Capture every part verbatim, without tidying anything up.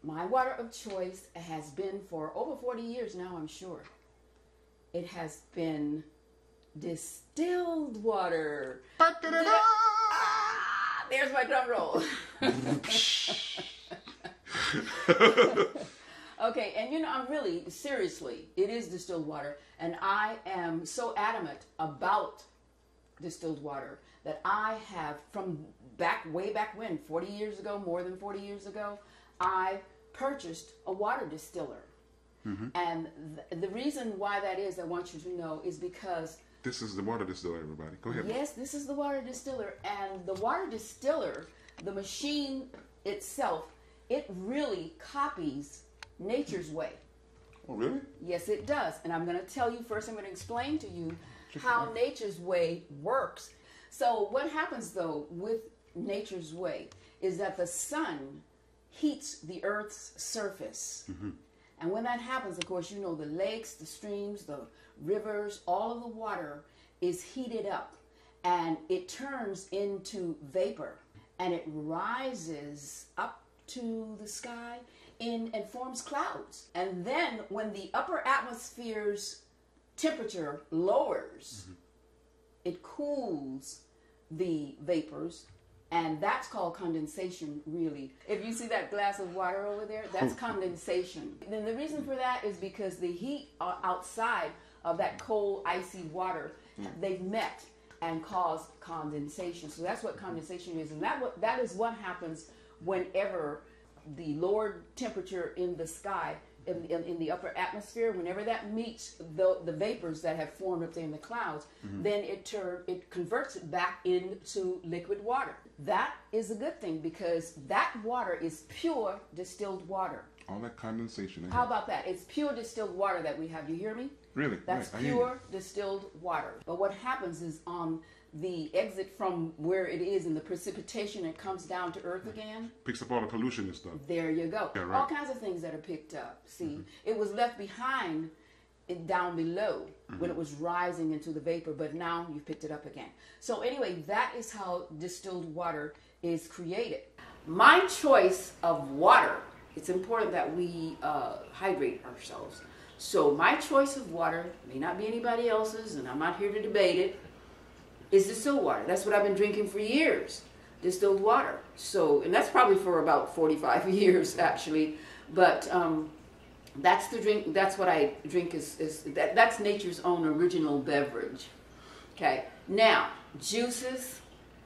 My water of choice has been for over forty years now, I'm sure. It has been distilled water. Ah, there's my drum roll. Okay, and you know, I'm really, seriously, it is distilled water, and I am so adamant about distilled water that I have, from back, way back when, forty years ago, more than forty years ago, I purchased a water distiller. Mm-hmm. And th the reason why that is, I want you to know, is because... This is the water distiller, everybody. Go ahead. Yes, this is the water distiller, and the water distiller, the machine itself, it really copies nature's way. Oh, really? Yes, it does. And I'm going to tell you first, I'm going to explain to you how nature's way works. So what happens, though, with nature's way is that the sun heats the earth's surface. Mm-hmm. And when that happens, of course, you know, the lakes, the streams, the rivers, all of the water is heated up, and it turns into vapor, and it rises up to the sky in and forms clouds. And then when the upper atmosphere's temperature lowers, mm-hmm. it cools the vapors, and that's called condensation, really. If you see that glass of water over there, that's condensation. Then the reason for that is because the heat outside of that cold, icy water, mm. they've met and caused condensation. So that's what condensation is, and that what that is what happens whenever the lower temperature in the sky, in, in, in the upper atmosphere, whenever that meets the, the vapors that have formed up there in the clouds, mm-hmm. then it turn, it converts it back into liquid water. That is a good thing, because that water is pure distilled water. All that condensation. How about that? It's pure distilled water that we have. You hear me? Really? That's right. pure distilled water. But what happens is on the exit from where it is in the precipitation, it comes down to earth again. Picks up all the pollution and stuff. There you go. Yeah, right. All kinds of things that are picked up. See, mm-hmm. it was left behind it down below mm-hmm. when it was rising into the vapor, but now you've picked it up again. So anyway, that is how distilled water is created. My choice of water, it's important that we uh, hydrate ourselves. So my choice of water, may not be anybody else's, and I'm not here to debate it, is distilled water. That's what I've been drinking for years, distilled water. So, and that's probably for about forty-five years actually, but um, that's the drink, that's what I drink is, is that, that's nature's own original beverage. Okay, now, juices,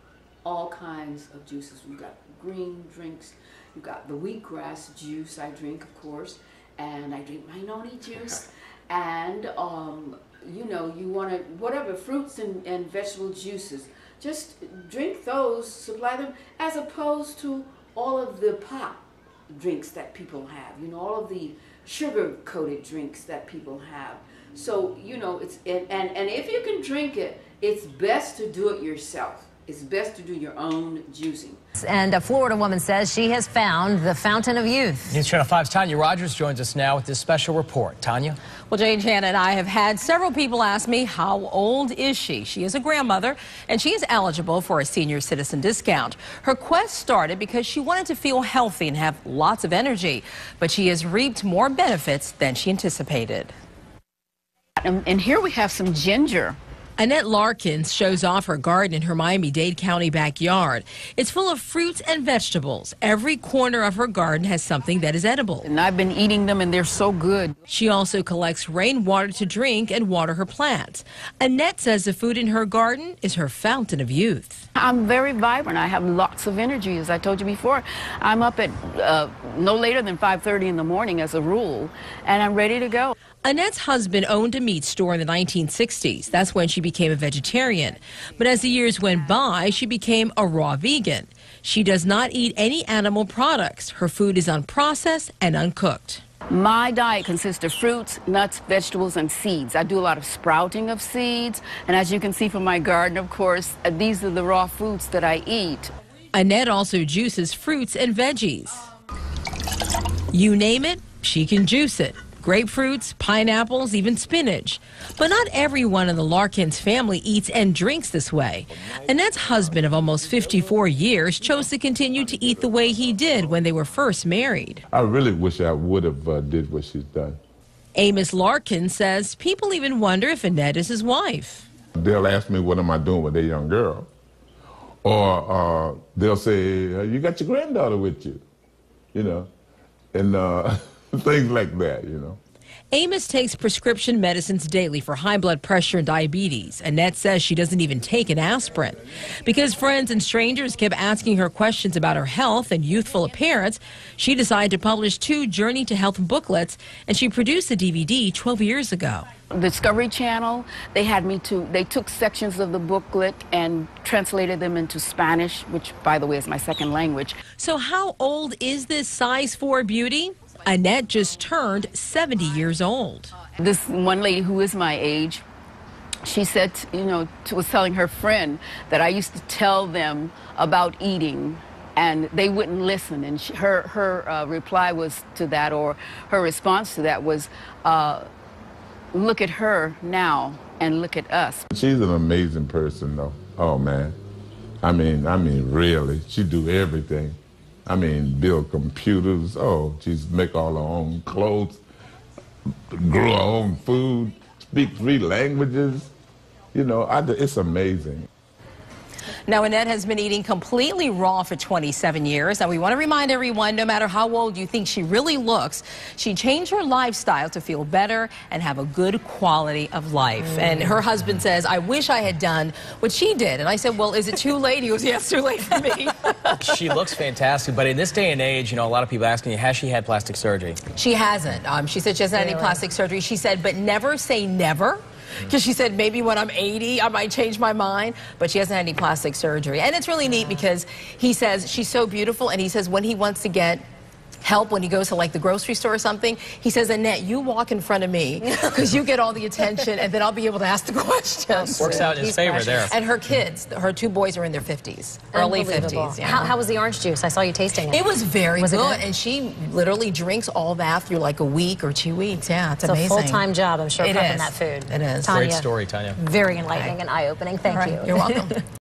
all kinds of juices. We've got green drinks, you've got the wheatgrass juice I drink, of course, and I drink my noni juice, and um, you know, you want to, whatever, fruits and, and vegetable juices, just drink those, supply them, as opposed to all of the pop drinks that people have, you know, all of the sugar-coated drinks that people have. So, you know, it's, and, and, and if you can drink it, it's best to do it yourself. It's best to do your own juicing. And a Florida woman says she has found the fountain of youth. News Channel five's Tanya Rogers joins us now with this special report. Tanya? Well, Jane, Janet, and I have had several people ask me, how old is she? She is a grandmother, and she is eligible for a senior citizen discount. Her quest started because she wanted to feel healthy and have lots of energy, but she has reaped more benefits than she anticipated. And, and here we have some ginger. Annette Larkins shows off her garden in her Miami-Dade County backyard. It's full of fruits and vegetables. Every corner of her garden has something that is edible. And I've been eating them, and they're so good. She also collects rainwater to drink and water her plants. Annette says the food in her garden is her fountain of youth. I'm very vibrant. I have lots of energy, as I told you before. I'm up at uh, no later than five thirty in the morning as a rule, and I'm ready to go. Annette's husband owned a meat store in the nineteen sixties. That's when she became a vegetarian. But as the years went by, she became a raw vegan. She does not eat any animal products. Her food is unprocessed and uncooked. My diet consists of fruits, nuts, vegetables, and seeds. I do a lot of sprouting of seeds, and as you can see from my garden, of course, uh, these are the raw foods that I eat. Annette also juices fruits and veggies. You name it, she can juice it. grapefruits, pineapples, even spinach. But not everyone in the Larkins family eats and drinks this way. Annette's husband of almost fifty-four years chose to continue to eat the way he did when they were first married. I really wish I would have uh, did what she's done. Amos Larkin says people even wonder if Annette is his wife. They'll ask me, what am I doing with that young girl? Or uh, they'll say, uh, you got your granddaughter with you, you know, and uh, things like that, you know. Amos takes prescription medicines daily for high blood pressure and diabetes. Annette says she doesn't even take an aspirin. Because friends and strangers kept asking her questions about her health and youthful appearance, she decided to publish two Journey to Health booklets, and she produced a D V D twelve years ago. Discovery Channel, they had me to, they took sections of the booklet and translated them into Spanish, which, by the way, is my second language. So how old is this size four beauty? Annette just turned seventy years old. This one lady who is my age, she said, you know, was telling her friend that I used to tell them about eating and they wouldn't listen. And she, her, her uh, reply was to that, or her response to that was, uh, look at her now and look at us. She's an amazing person, though. Oh, man. I mean, I mean, really, she do everything. I mean, build computers. Oh, she's make all her own clothes, grow her own food, speak three languages. You know, I, it's amazing. Now, Annette has been eating completely raw for twenty-seven years. Now, we want to remind everyone, no matter how old you think she really looks, she changed her lifestyle to feel better and have a good quality of life. Mm. And her husband says, I wish I had done what she did. And I said, well, is it too late? He goes, yeah, it's too late for me. She looks fantastic, but in this day and age, you know, a lot of people asking you, has she had plastic surgery? She hasn't. Um, she said she hasn't really? had any plastic surgery. She said, but never say never. Because she said maybe when I'm eighty, I might change my mind, but she hasn't had any plastic surgery. And it's really neat because he says she's so beautiful, and he says when he wants to get help when he goes to like the grocery store or something, he says, Annette, you walk in front of me because you get all the attention, and then I'll be able to ask the questions. Works out in his favor there. And her kids, her two boys are in their fifties, early fifties. Yeah. How, how was the orange juice? I saw you tasting it. It was very was good, it good, and she literally drinks all that through like a week or two weeks. Yeah, it's, it's amazing. It's a full-time job, I'm sure, it prepping is. that food. It is. Tanya, great story, Tanya. Very enlightening and eye-opening. Thank right. you. You're welcome.